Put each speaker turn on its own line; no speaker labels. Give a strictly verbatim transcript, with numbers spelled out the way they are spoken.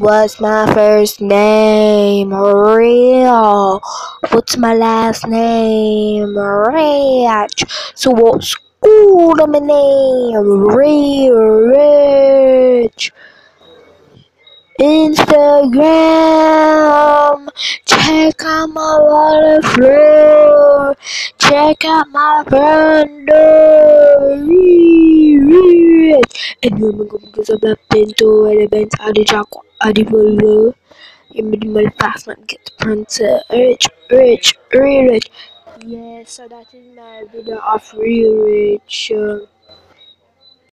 What's my first name? Real. What's my last name? Rich. So what school am I name? Real Rich. Instagram. Check out my water flow. Check out my friend. And you're going to the Pinto elements at the Jack Adivolvo. You minimal fast man get printer. Rich, rich, real rich. Yeah, so that is my video of real rich. Uh,